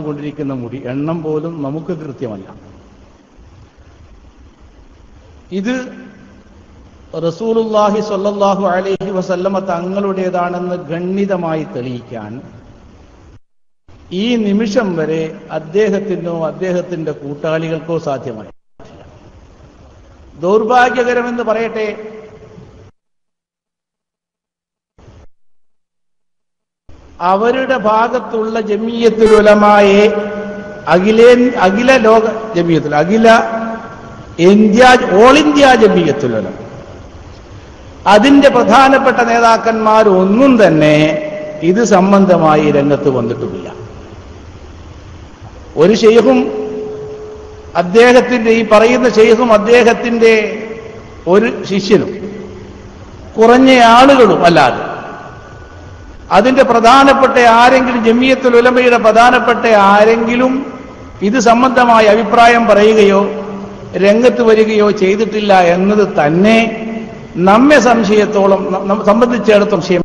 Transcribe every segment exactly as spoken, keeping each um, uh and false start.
വളർന്നുകൊണ്ടിരിക്കുന്ന മുടി, എണ്ണം പോലും നമുക്ക് കൃത്യമല്ല. ഇത് റസൂലുള്ളാഹി സ്വല്ലല്ലാഹു അലൈഹി വസല്ലമ തങ്ങളുടേതാണെന്ന് ഗണ്യമായി തെളിയിക്കാൻ ഈ നിമിഷം വരെ അദ്ദേഹത്തിനോ അദ്ദേഹത്തിന്റെ കൂട്ടാളികൾക്കോ സാധ്യമായി. ദൗർഭാഗ്യകരമെന്ന് പറയട്ടെ, അവരുടെ ഭാഗത്തുള്ള ജമിയത്തുൽ ഉലമായെ അഖിലേ അഖില ലോക ജമിയത്തുൽ അഖില India all India Jamiatul Ulama, അതിന്റെ പ്രധാനപ്പെട്ട നേതാക്കന്മാർ ഒന്നും തന്നെ ഇത് സംബന്ധമായി രംഗത്ത് വന്നിട്ടുമില്ല. ഒരു ശൈഖും അദ്ദേഹത്തിന്റെ ഈ പറയുന്ന ശൈഖും അദ്ദേഹത്തിന്റെ ഒരു ശിഷ്യനും കുറഞ്ഞ ആളുകളും അല്ലാതെ അതിന്റെ പ്രധാനപ്പെട്ട ആരെങ്കിലും ജമിയത്തുൽ ഉലമയുടെ പ്രധാനപ്പെട്ട ആരെങ്കിലും ഇത് സംബന്ധമായ അഭിപ്രായം പറയുകയോ രംഗത്ത് വരികയോ ചെയ്തിട്ടില്ല എന്നത് തന്നെ നമ്മെ സംശയത്തോളം സംബന്ധിച്ചിടത്തോളം വിഷയം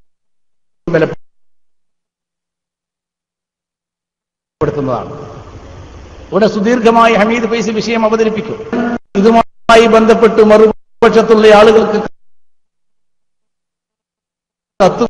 ബലപ്പെടുത്തുന്നതാണ്. ഇവിടെ സുദീർഘമായി ഹമീദ് ഫൈസി വിഷയം അവതരിപ്പിക്കും. ഇതുമായി ബന്ധപ്പെട്ട് മറുപക്ഷത്തുള്ള ആളുകൾക്ക് കത്ത്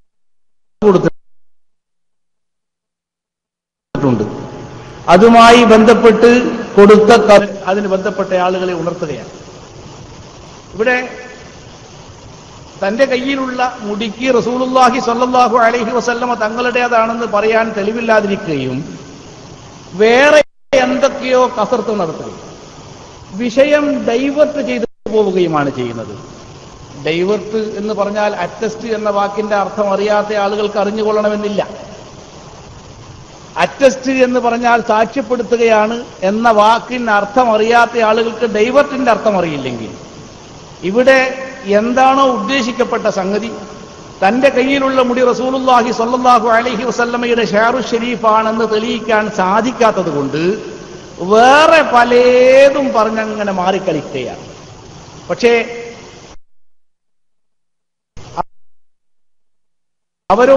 കൊടുത്തിട്ടുണ്ട്. അതുമായി ബന്ധപ്പെട്ട് കൊടുത്ത അതിന് ബന്ധപ്പെട്ട ആളുകളെ ഉണർത്തുകയാണ്. ഇവിടെ തന്റെ കയ്യിലുള്ള മുടിക്ക് റസൂലുള്ളാഹി സ്വല്ലല്ലാഹു അലൈഹി വസല്ലമ തങ്ങളുടേതാണെന്ന് പറയാൻ തെളിവില്ലാതിരിക്കുകയും വേറെ എന്തൊക്കെയോ കസർത്ത് നടത്തുകയും വിഷയം ഡൈവേർട്ട് ചെയ്തു പോവുകയുമാണ് ചെയ്യുന്നത്. ഡൈവേർട്ട് എന്ന് പറഞ്ഞാൽ അറ്റസ്റ്റ് എന്ന വാക്കിന്റെ അർത്ഥം അറിയാത്ത ആളുകൾക്ക് അറിഞ്ഞുകൊള്ളണമെന്നില്ല. അറ്റസ്റ്റ് എന്ന് പറഞ്ഞാൽ സാക്ഷ്യപ്പെടുത്തുകയാണ് എന്ന വാക്കിന് അർത്ഥം അറിയാത്ത ആളുകൾക്ക് ഡൈവേർട്ടിന്റെ അർത്ഥം അറിയില്ലെങ്കിൽ ഇവിടെ എന്താണോ ഉദ്ദേശിക്കപ്പെട്ട സംഗതി, തന്റെ കയ്യിലുള്ള മുടി റസൂലുള്ളാഹി സ്വല്ലല്ലാഹു അലൈഹി വസല്ലമയുടെ ഷാറു ഷരീഫാണെന്ന് തെളിയിക്കാൻ സാധിക്കാത്തത് കൊണ്ട് വേറെ പലതും പറഞ്ഞങ്ങനെ മാറിക്കളിക്കുകയാണ്. പക്ഷേ അവരോട്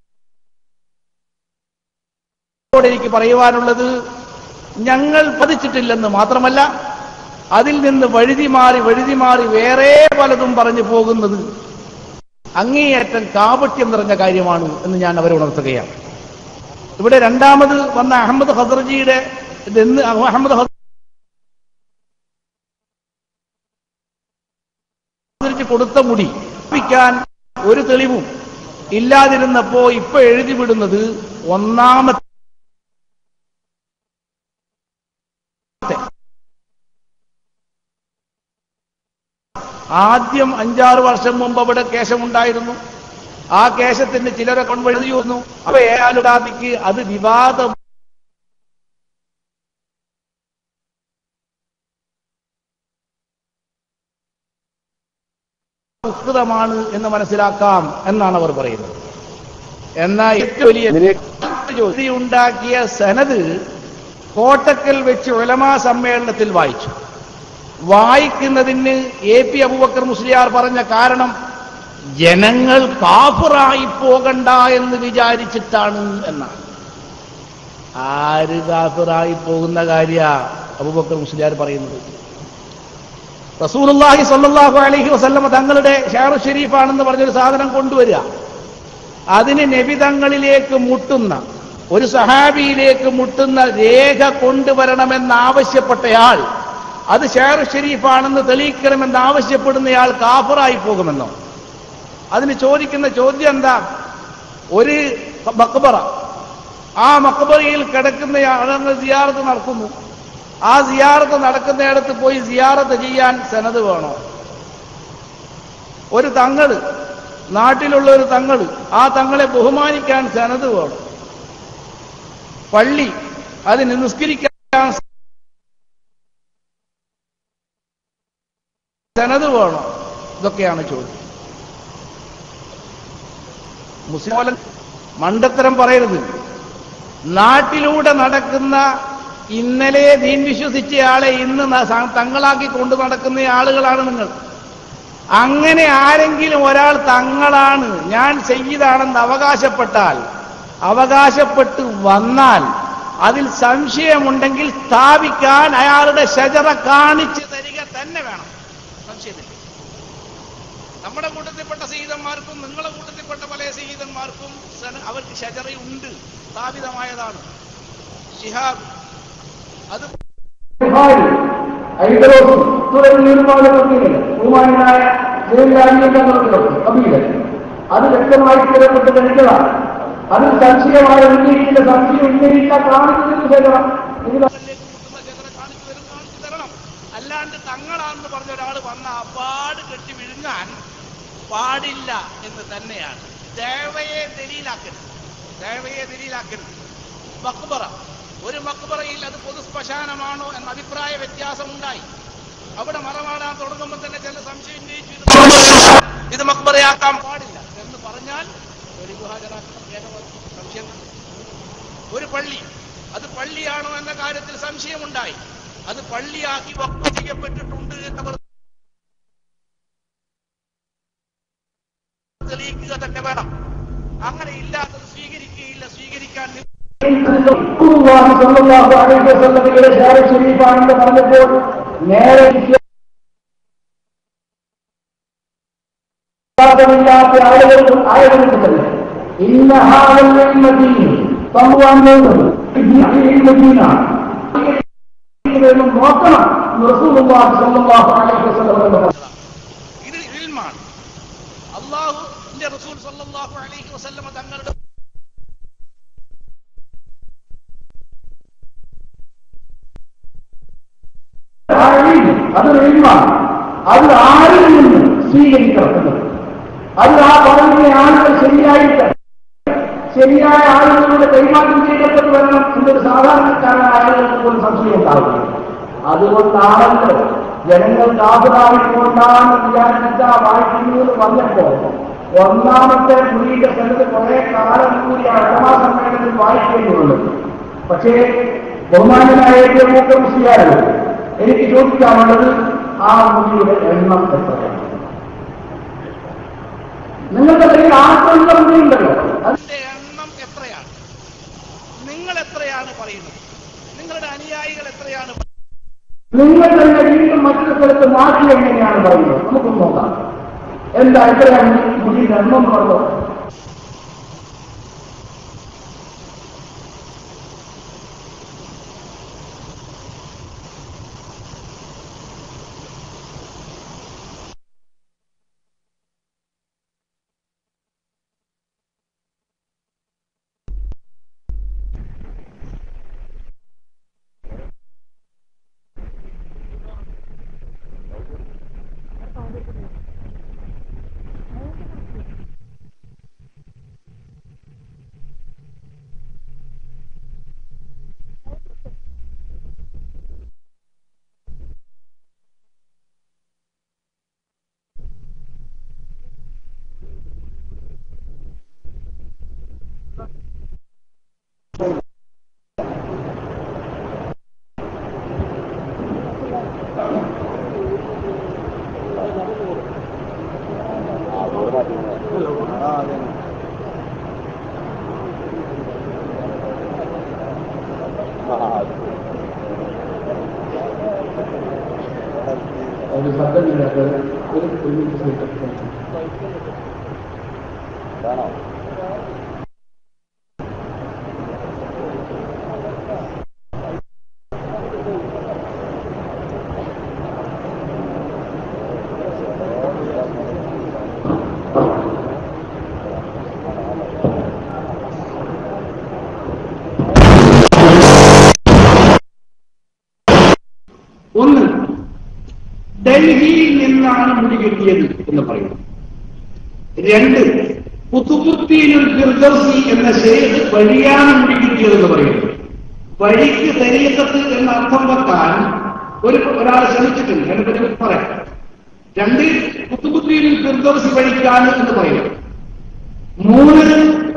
എനിക്ക് പറയുവാനുള്ളത്, ഞങ്ങൾ പതിച്ചിട്ടില്ലെന്ന് മാത്രമല്ല അതിൽ നിന്ന് വഴുതി മാറി വഴുതി മാറി വേറെ പലതും പറഞ്ഞു പോകുന്നത് അങ്ങേയറ്റം കാപട്യം നിറഞ്ഞ കാര്യമാണ് എന്ന് ഞാൻ അവരെ ഉണർത്തുകയാണ്. ഇവിടെ രണ്ടാമത് വന്ന അഹമ്മദ് ഖദർജിയുടെ ഇതെന്ന് അഹമ്മദ് ഖദർജി കൊടുത്ത മുടി പ്പിക്കാൻ ഒരു തെളിവും ഇല്ലാതിരുന്നപ്പോ ഇപ്പൊ എഴുതി വിടുന്നത് ഒന്നാമത്തെ ആദ്യം അഞ്ചാറ് വർഷം മുമ്പ് അവിടെ കേശമുണ്ടായിരുന്നു. ആ കേശത്തിന് ചിലരെ കൊണ്ടെഴുതി വന്നു. അപ്പൊ ഏയാലുടാതിക്ക് അത് വിവാദം ാണ് എന്ന് മനസ്സിലാക്കാം എന്നാണ് അവർ പറയുന്നത്. എന്നാൽ ഏറ്റവും വലിയ ജോലി ഉണ്ടാക്കിയ സനത് കോട്ടക്കൽ വെച്ച് ഉലമാ സമ്മേളനത്തിൽ വായിച്ചു. വായിക്കുന്നതിന് എ പി അബൂബക്കർ മുസ്ലിയാർ പറഞ്ഞ കാരണം ജനങ്ങൾ കാഫിറായി പോകണ്ട എന്ന് വിചാരിച്ചിട്ടാണ് എന്നാണ്. ആര് കാഫിറായി പോകുന്ന കാര്യ അബൂബക്കർ മുസ്ലിയാർ പറയുന്നത്? റസൂലുള്ളാഹി സ്വല്ലല്ലാഹു അലൈഹി വസല്ലമ തങ്ങളുടെ ഷാറു ഷരീഫാണെന്ന് പറഞ്ഞൊരു സാധനം കൊണ്ടുവരിക, അതിന് നബി തങ്ങളിലേക്ക് മുട്ടുന്ന ഒരു സഹാബിയിലേക്ക് മുട്ടുന്ന രേഖ കൊണ്ടുവരണമെന്നാവശ്യപ്പെട്ടയാൾ അത് ഷാറു ഷരീഫാണെന്ന് തെളിയിക്കണമെന്ന് ആവശ്യപ്പെടുന്നയാൾ കാഫിറായി പോകുമെന്നോ? അതിന് ചോദിക്കുന്ന ചോദ്യം എന്താ? ഒരു മഖ്ബറ, ആ മഖ്ബറയിൽ കിടക്കുന്ന ആളുകൾ സിയാറത്ത് നടക്കുന്നു. ആ സിയാറത്ത് നടക്കുന്നിടത്ത് പോയി സിയാറത്ത് ചെയ്യാൻ സനത് വേണോ? ഒരു തങ്ങള്, നാട്ടിലുള്ള ഒരു തങ്ങള്, ആ തങ്ങളെ ബഹുമാനിക്കാൻ സനത് വേണം. പള്ളി, അതിന് നിസ്കരിക്കാൻ സനത് വേണോ? ഇതൊക്കെയാണ് ചോദ്യം. മുസ്ലിം മണ്ടത്തരം പറയരുത്. നാട്ടിലൂടെ നടക്കുന്ന ഇന്നലെ ദീൻ വിശ്വസിച്ചയാളെ ഇന്ന് തങ്ങളാക്കി കൊണ്ടു നടക്കുന്ന ആളുകളാണ് നിങ്ങൾ. അങ്ങനെ ആരെങ്കിലും ഒരാൾ തങ്ങളാണ്, ഞാൻ സയ്യിദാണെന്ന് അവകാശപ്പെട്ടാൽ, അവകാശപ്പെട്ട് വന്നാൽ അതിൽ സംശയമുണ്ടെങ്കിൽ സ്ഥാപിക്കാൻ അയാളുടെ ഷജറ കാണിച്ചു തരിക തന്നെ വേണം. സംശയമില്ല. നമ്മുടെ കൂട്ടത്തിൽപ്പെട്ട സയ്യിദന്മാർക്കും നിങ്ങളുടെ കൂട്ടത്തിൽപ്പെട്ട പല സയ്യിദന്മാർക്കും അവർക്ക് ഷജറയുണ്ട്, സ്ഥാപിതമായതാണ്. ശിഹാബ് അത് അത് വ്യക്തമായി സ്ഥിരപ്പെട്ട് കഴിച്ചതാണ്. അതിൽ സംശയമായ ഉന്നയിക്കുന്ന സംശയം ഉന്നയിക്കാൻ കാണിച്ചു തരണം. കാണിച്ചു തരണം. അല്ലാണ്ട് തങ്ങളാണെന്ന് പറഞ്ഞ ഒരാൾ വന്ന അപ്പാട് കെട്ടി വിഴുങ്ങാൻ പാടില്ല എന്ന് തന്നെയാണ്. ദേവയെ ദലീലാക്കരുത്, ദേവയെ ദലീലാക്കരുത്. മക്ബറ, ഒരു മക്ബറയിൽ അത് പൊതു ശ്മശാനമാണോ എന്ന അഭിപ്രായ വ്യത്യാസമുണ്ടായി. അവിടെ മറമാടാൻ തുടങ്ങുമ്പോൾ തന്നെ ചില സംശയം ഉന്നയിച്ചു, ഇത് മക്ബറയാക്കാൻ പാടില്ല എന്ന് പറഞ്ഞാൽ ഒരു സംശയം. ഒരു പള്ളി അത് പള്ളിയാണോ എന്ന കാര്യത്തിൽ സംശയമുണ്ടായി, അത് പള്ളിയാക്കി വഖഫ് ചെയ്യപ്പെട്ടിട്ടുണ്ട് എന്നവർ തെളിയിക്കുക തന്നെ വേണം. അങ്ങനെ ഇല്ലാത്തത് സ്വീകരിക്കുകയില്ല. സ്വീകരിക്കാൻ പറഞ്ഞപ്പോൾ നേരെ ില്ലാത്ത ആളുകൾക്കും ആളുകൾക്ക് തന്നെ ഇന്ന നോക്കണം. ഇത് ഇൽമാണ്. അല്ലാഹുവിന്റെ റസൂൽ സല്ലല്ലാഹു അലൈഹി വസല്ലം തങ്ങളുടെ അതൊരു ഇൽമാണ്. അത് ആരിൽ നിന്ന് സ്വീകരിക്കപ്പെടുന്നത്, അത് ആ പറയുന്ന ആളുകൾ ശരിയായിട്ട് ശരിയായ ആളുകളുടെ കൈമാറ്റം ചെയ്യപ്പെട്ടു വരണം എന്നൊരു സാധാരണക്കാരായ ആളുകൾക്ക് പോലും സംശയം ഉണ്ടാവുകയില്ല. അതുകൊണ്ടാണല്ലോ ജനങ്ങൾ കാതലായിക്കൊണ്ടാണ് വിചാരിച്ച വായിക്കുന്നത് പറഞ്ഞപ്പോ ഒന്നാമത്തെ പുലിയുടെ സ്ഥലത്ത് കുറെ കാലം കൂടി അടമാ സമ്മേളനത്തിൽ വായിക്കേണ്ടിയുള്ളൂ. പക്ഷേ ബഹുമാനനായ മുഖ്യമന്ത്രിയായി എനിക്ക് ചോദിക്കാനുള്ളത് ആ മുനിയുടെ എണ്ണം എത്രയാണ്? നിങ്ങളുടെ കയ്യിൽ ആത്മീയതയുണ്ടല്ലോ, അതിന്റെ എണ്ണം എത്രയാണ്? നിങ്ങൾ എത്രയാണ് പറയുന്നത്? നിങ്ങളുടെ അനുയായികൾ എത്രയാണ്? നിങ്ങൾ തന്നെ വീണ്ടും മറ്റൊരു സ്ഥലത്ത് മാറ്റി എങ്ങനെയാണ് പറയുന്നത്? നമുക്കൊന്ന് നോക്കാം. എന്താ എത്രയാണ് മുനിയുടെ എണ്ണം പറഞ്ഞത്? ഒരു ശബ്ദമില്ലാത്ത ഒരു ആണോ? ഒന്ന്, ഡൽഹിയിൽ നിന്നാണ് മുടി കിട്ടിയത് എന്ന് പറയുന്നു. രണ്ട്, ഖുതുബുദ്ദീനുൽ ഫിർദൗസി എന്ന ശൈഖ് വഴിയാണ് മുടി കിട്ടിയതെന്ന് പറയുന്നു. വഴിക്ക് തരീഖത്ത് എന്ന അർത്ഥം വെക്കാൻ ഒരു ഒരാൾ ശ്രമിച്ചിട്ടുണ്ട്, അതിനെപ്പറ്റി പറയാം. രണ്ട്, ഖുതുബുദ്ദീനുൽ ഫിർദൗസി വഴിക്കാണ് എന്ന് പറയുന്നു. മൂന്ന്,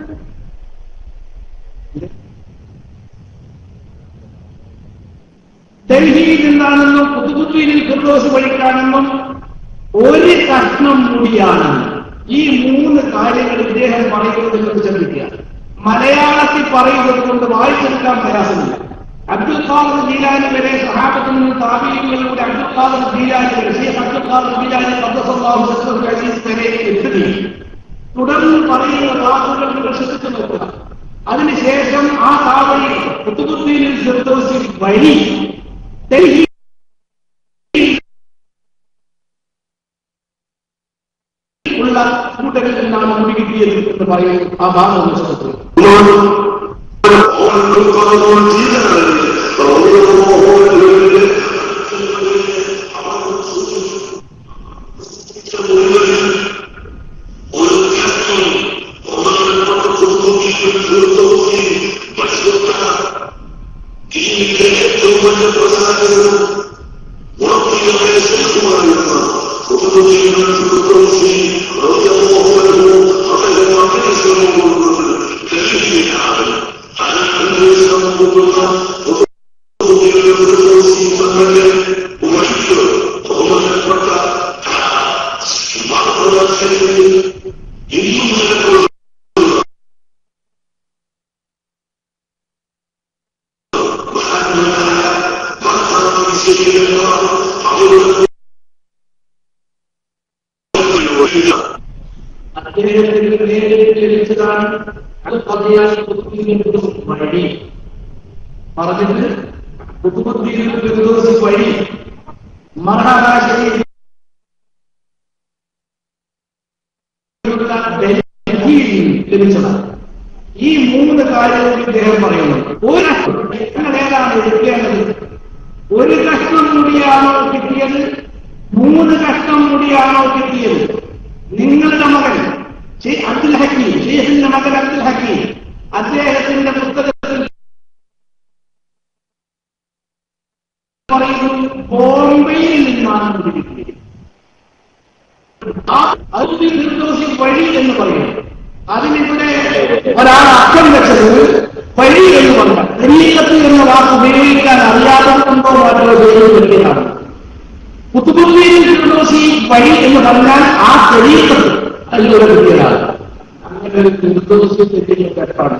ഡൽഹിയിൽ നിന്നാണെന്നും ഖുതുബുദ്ദീനുൽ ഫിർദൗസ് വഴിക്കാണെന്നും ഒരു കഷ്ണം മുടിയാണ്. ഈ മൂന്ന് കാര്യങ്ങൾ ഇദ്ദേഹം പറയുന്നത് നിങ്ങൾ ചിന്തിക്കുക. മലയാളത്തിൽ പറയുന്നത് കൊണ്ട് വായിച്ചെടുക്കാൻ പ്രയാസമില്ല. അബ്ദുൽ ഖാദർ ജീലാനി വരെ സഹാബത്തിൽ നിന്ന് താബീഇകളിലൂടെ അബ്ദുൽ ഖാദർ ജീലാനി വരെ ശൈഖ് അബ്ദുൽ ഖാദർ ജീലാനി ഖദ്ദസല്ലാഹു സിർറഹുൽ അസീസ് വരെ എത്തുകയും തുടർന്ന് പറയുന്ന വാക്കുകൾ നിങ്ങൾ ശ്രദ്ധിച്ചു നോക്കുക. അതിനുശേഷം ആ താവഴി ഖുതുബുദ്ദീൻ ഫിർദൗസി വഴി ഡൽഹി ഉള്ള കൂട്ടരിൽ നിന്നാണ് മുടി കിട്ടിയത് എന്ന് പറയുന്നു. ആ ഭാഗം ശ്രദ്ധിച്ചു. അദ്ദേഹത്തിന് നേരിട്ട് ലഭിച്ചതാണ് വഴി പറഞ്ഞിട്ട് ഖുതുബുദ്ദീൻ ഫിർദൗസി വഴി മഹാരാഷ്ട്രയിൽ ലഭിച്ചതാണ്. ഈ മൂന്ന് കാര്യങ്ങൾ ഇദ്ദേഹം പറയുന്നത്. ഒരു ഏതാണ് എടുക്കേണ്ടത്? ഒരു കഷ്ണം മുടിയാണോ കിട്ടിയത്? മൂന്ന് കഷ്ണം മുടിയാണോ കിട്ടിയത്? നിങ്ങളുടെ മകൻ അബ്ദുൽ ഹക്കീം, ഷെയ്ഖിന്റെ മകൻ അബ്ദുൽ ഹക്കീം, അദ്ദേഹത്തിന്റെ പുസ്തകത്തിൽ പറയുന്നു ബോംബെയിൽ നിന്നാണ് കിട്ടിയത്. ആ അബ്ദുൽ ഫിർദൗസി വഴി എന്ന് പറയുന്നു. അതിനിവിടെ ഒരാൾ അർത്ഥം വെച്ചത് വഴി എന്ന് പറഞ്ഞാൽ തരീഖത്ത് എന്ന വാക്ക് ഉപയോഗിക്കാൻ അറിയാത്തതുകൊണ്ടോ മറ്റോ ഉപയോഗിക്കുന്നതാണ്. ഖുതുബുദ്ദീൻ ഫിർദൗസി വഴി എന്ന് പറഞ്ഞാൽ ആ തരീഖത്ത് അതിലൂടെ കിട്ടിയതാണ്. അങ്ങനെ ഒരു ഫിർദൗസി തെറ്റിക്കാണ്.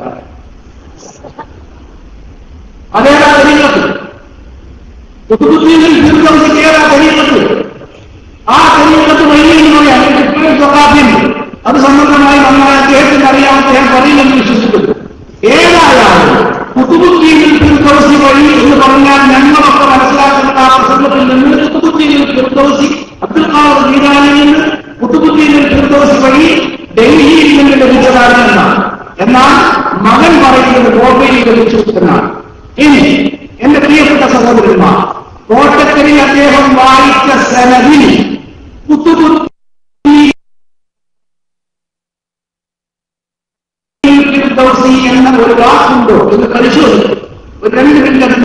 അതേതാ തരീഖത്ത്? ഖുതുബുദ്ദീൻ ഫിർദൗസിക്ക് ഏതാ തരീഖത്ത്? ആ തരീഖത്ത് വഴി എന്ന് പറയാൻ ഇപ്പോഴും സ്വകാര്യം അത് സംബന്ധമായി നമ്മൾ അദ്ദേഹത്തിന് അറിയാൻ അദ്ദേഹം പറയില്ലെന്ന് വിശ്വസിക്കുന്നു. ഏതായാലും ഖുതുബുദ്ദീൻ ഫിർദൗസി വഴി എന്ന് പറഞ്ഞാൽ ഞങ്ങളൊക്കെ മനസ്സിലാക്കുന്ന ആ പ്രസംഗത്തിൽ നിന്ന് ഖുതുബുദ്ദീൻ ഫിർദൗസി അബ്ദുൽ ഖാദർ ജീലാനിയിൽ നിന്ന് ഖുതുബുദ്ദീൻ ഫിർദൗസി വഴി ഡൽഹിയിൽ നിന്ന് ലഭിച്ചതാണ് എന്നാണ്. എന്നാൽ മകൻ പറയുന്നത് ബോംബെയിൽ ലഭിച്ചു എന്നാണ്. ഇനി എന്റെ പ്രിയപ്പെട്ട സഹോദരന്മാർ, കോട്ടക്കലിൽ അദ്ദേഹം വായിച്ച സനദിൽ ഖുതുബുദ്ദീൻ ഫിർദൗസി എന്ന ഒരു വാക്കുണ്ടോ എന്ന് പരിശോധിക്കും. ഒരു രണ്ട് മിനിറ്റ്